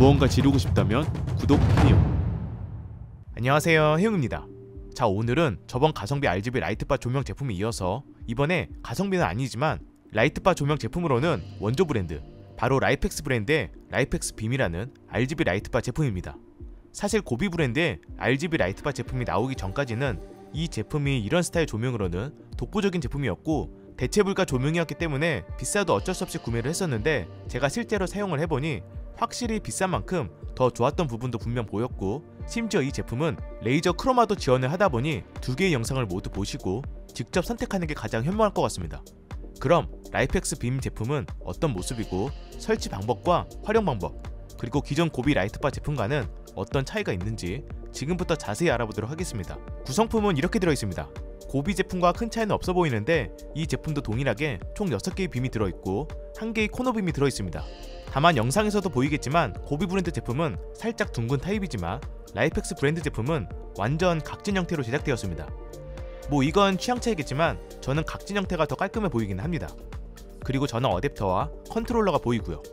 무언가 지르고 싶다면 구독, 해요. 안녕하세요, 해용입니다. 자, 오늘은 저번 가성비 RGB 라이트바 조명 제품에 이어서 이번에 가성비는 아니지만 라이트바 조명 제품으로는 원조 브랜드, 바로 라이펙스 브랜드의 라이펙스 빔이라는 RGB 라이트바 제품입니다. 사실 고비 브랜드의 RGB 라이트바 제품이 나오기 전까지는 이 제품이 이런 스타일 조명으로는 독보적인 제품이었고 대체불가 조명이었기 때문에 비싸도 어쩔 수 없이 구매를 했었는데, 제가 실제로 사용을 해보니 확실히 비싼 만큼 더 좋았던 부분도 분명 보였고, 심지어 이 제품은 레이저 크로마도 지원을 하다보니 두 개의 영상을 모두 보시고 직접 선택하는 게 가장 현명할 것 같습니다. 그럼 라이펙스 빔 제품은 어떤 모습이고 설치 방법과 활용 방법, 그리고 기존 고비 라이트바 제품과는 어떤 차이가 있는지 지금부터 자세히 알아보도록 하겠습니다. 구성품은 이렇게 들어있습니다. 고비 제품과 큰 차이는 없어 보이는데 이 제품도 동일하게 총 6개의 빔이 들어있고 1개의 코너 빔이 들어있습니다. 다만 영상에서도 보이겠지만 고비 브랜드 제품은 살짝 둥근 타입이지만 라이펙스 브랜드 제품은 완전 각진 형태로 제작되었습니다. 뭐 이건 취향 차이겠지만 저는 각진 형태가 더 깔끔해 보이긴 합니다. 그리고 전원 어댑터와 컨트롤러가 보이고요.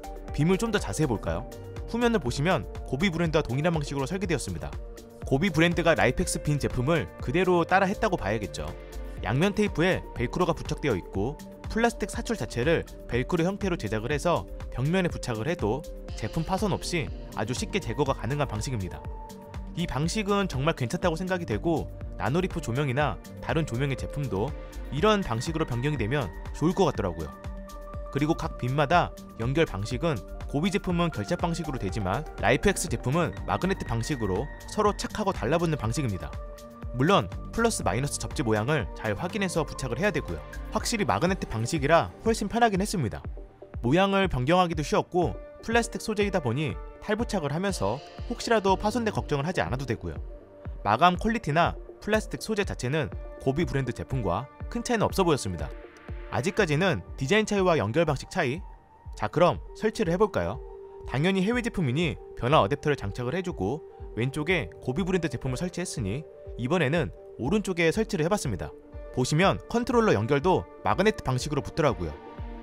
빔을 좀 더 자세히 볼까요? 후면을 보시면 고비 브랜드와 동일한 방식으로 설계되었습니다. 고비 브랜드가 라이펙스 빔 제품을 그대로 따라 했다고 봐야겠죠. 양면 테이프에 벨크로가 부착되어 있고 플라스틱 사출 자체를 벨크로 형태로 제작을 해서 벽면에 부착을 해도 제품 파손 없이 아주 쉽게 제거가 가능한 방식입니다. 이 방식은 정말 괜찮다고 생각이 되고, 나노리프 조명이나 다른 조명의 제품도 이런 방식으로 변경이 되면 좋을 것 같더라고요. 그리고 각 빔마다 연결 방식은 고비 제품은 결착 방식으로 되지만 라이펙스 제품은 마그네틱 방식으로 서로 착하고 달라붙는 방식입니다. 물론 플러스 마이너스 접지 모양을 잘 확인해서 부착을 해야 되고요. 확실히 마그네틱 방식이라 훨씬 편하긴 했습니다. 모양을 변경하기도 쉬웠고 플라스틱 소재이다 보니 탈부착을 하면서 혹시라도 파손될 걱정을 하지 않아도 되고요. 마감 퀄리티나 플라스틱 소재 자체는 고비 브랜드 제품과 큰 차이는 없어 보였습니다. 아직까지는 디자인 차이와 연결 방식 차이. 자, 그럼 설치를 해볼까요? 당연히 해외 제품이니 변화 어댑터를 장착을 해주고 왼쪽에 고비 브랜드 제품을 설치했으니 이번에는 오른쪽에 설치를 해봤습니다. 보시면 컨트롤러 연결도 마그네틱 방식으로 붙더라고요.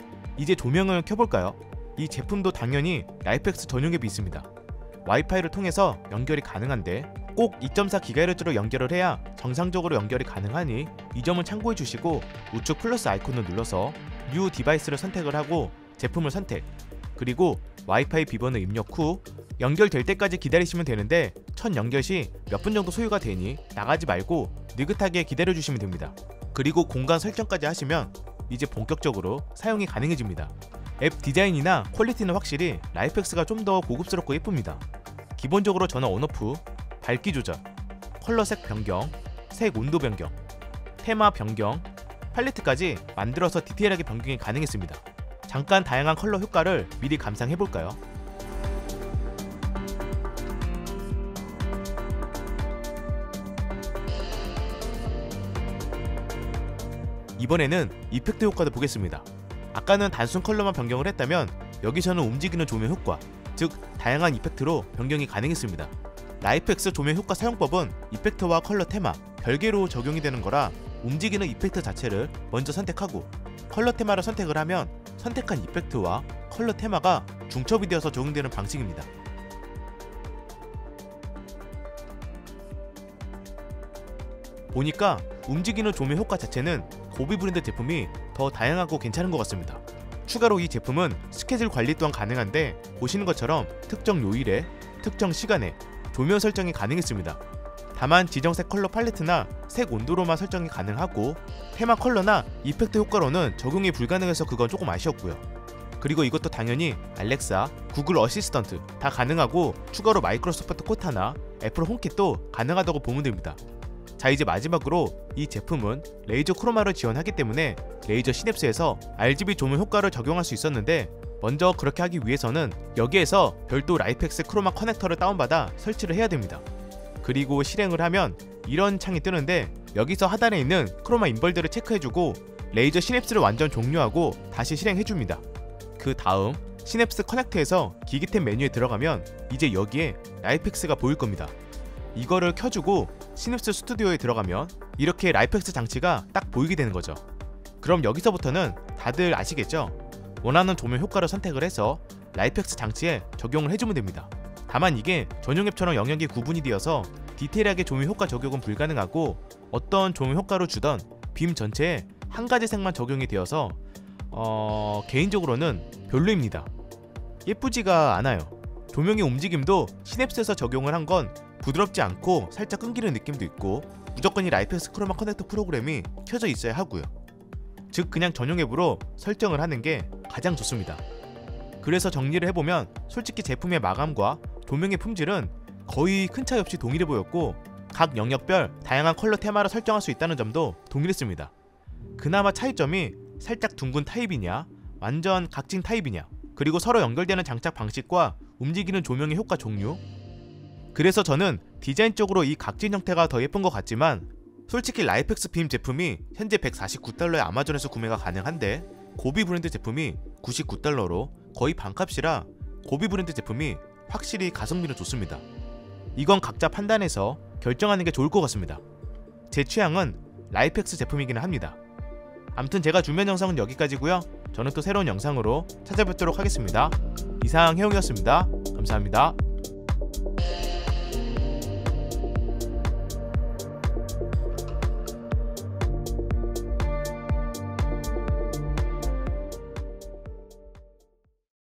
이제 조명을 켜볼까요? 이 제품도 당연히 라이펙스 전용앱이 있습니다. 와이파이를 통해서 연결이 가능한데 꼭 2.4GHz로 연결을 해야 정상적으로 연결이 가능하니 이 점은 참고해 주시고, 우측 플러스 아이콘을 눌러서 뉴 디바이스를 선택을 하고 제품을 선택, 그리고 와이파이 비번을 입력 후 연결될 때까지 기다리시면 되는데, 첫 연결 시 몇 분 정도 소요가 되니 나가지 말고 느긋하게 기다려주시면 됩니다. 그리고 공간 설정까지 하시면 이제 본격적으로 사용이 가능해집니다. 앱 디자인이나 퀄리티는 확실히 라이펙스가 좀 더 고급스럽고 예쁩니다. 기본적으로 전원 온오프, 밝기 조절, 컬러 색 변경, 색 온도 변경, 테마 변경, 팔레트까지 만들어서 디테일하게 변경이 가능했습니다. 잠깐 다양한 컬러 효과를 미리 감상해볼까요? 이번에는 이펙트 효과도 보겠습니다. 아까는 단순 컬러만 변경을 했다면 여기서는 움직이는 조명 효과, 즉 다양한 이펙트로 변경이 가능했습니다. 라이펙스 조명 효과 사용법은 이펙트와 컬러 테마 별개로 적용이 되는 거라 움직이는 이펙트 자체를 먼저 선택하고 컬러 테마를 선택을 하면 선택한 이펙트와 컬러 테마가 중첩이 되어서 적용되는 방식입니다. 보니까 움직이는 조명 효과 자체는 고비 브랜드 제품이 더 다양하고 괜찮은 것 같습니다. 추가로 이 제품은 스케줄 관리 또한 가능한데, 보시는 것처럼 특정 요일에 특정 시간에 조명 설정이 가능했습니다. 다만 지정색 컬러 팔레트나 색 온도로만 설정이 가능하고 테마 컬러나 이펙트 효과로는 적용이 불가능해서 그건 조금 아쉬웠고요. 그리고 이것도 당연히 알렉사, 구글 어시스턴트 다 가능하고 추가로 마이크로소프트 코타나 애플 홈킷도 가능하다고 보면 됩니다. 자, 이제 마지막으로 이 제품은 레이저 크로마를 지원하기 때문에 레이저 시냅스에서 RGB 조명 효과를 적용할 수 있었는데, 먼저 그렇게 하기 위해서는 여기에서 별도 라이펙스 크로마 커넥터를 다운받아 설치를 해야 됩니다. 그리고 실행을 하면 이런 창이 뜨는데, 여기서 하단에 있는 크로마 임벌들을 체크해주고 레이저 시냅스를 완전 종료하고 다시 실행해줍니다. 그 다음 시냅스 커넥터에서 기기 탭 메뉴에 들어가면 이제 여기에 라이펙스가 보일 겁니다. 이거를 켜주고 시냅스 스튜디오에 들어가면 이렇게 라이펙스 장치가 딱 보이게 되는 거죠. 그럼 여기서부터는 다들 아시겠죠? 원하는 조명 효과를 선택을 해서 라이펙스 장치에 적용을 해주면 됩니다. 다만 이게 전용 앱처럼 영역이 구분이 되어서 디테일하게 조명 효과 적용은 불가능하고 어떤 조명 효과로 주던 빔 전체에 한 가지 색만 적용이 되어서 개인적으로는 별로입니다. 예쁘지가 않아요. 조명의 움직임도 시냅스에서 적용을 한 건 부드럽지 않고 살짝 끊기는 느낌도 있고 무조건 이 라이펙스 크로마 커넥터 프로그램이 켜져 있어야 하고요. 즉 그냥 전용 앱으로 설정을 하는 게 가장 좋습니다. 그래서 정리를 해보면 솔직히 제품의 마감과 조명의 품질은 거의 큰 차이 없이 동일해 보였고 각 영역별 다양한 컬러 테마를 설정할 수 있다는 점도 동일했습니다. 그나마 차이점이 살짝 둥근 타입이냐 완전 각진 타입이냐 그리고 서로 연결되는 장착 방식과 움직이는 조명의 효과 종류. 그래서 저는 디자인적으로 이 각진 형태가 더 예쁜 것 같지만 솔직히 라이펙스 빔 제품이 현재 149달러에 아마존에서 구매가 가능한데 고비 브랜드 제품이 99달러로 거의 반값이라 고비 브랜드 제품이 확실히 가성비는 좋습니다. 이건 각자 판단해서 결정하는 게 좋을 것 같습니다. 제 취향은 라이펙스 제품이기는 합니다. 아무튼 제가 준비한 영상은 여기까지고요. 저는 또 새로운 영상으로 찾아뵙도록 하겠습니다. 이상 해웅이었습니다. 감사합니다.